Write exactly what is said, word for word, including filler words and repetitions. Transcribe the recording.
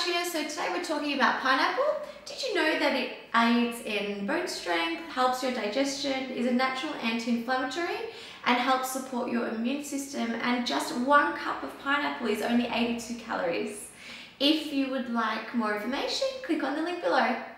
Ashia, so today we're talking about pineapple. Did you know that it aids in bone strength, helps your digestion, is a natural anti-inflammatory and helps support your immune system, and just one cup of pineapple is only eighty-two calories. If you would like more information, click on the link below.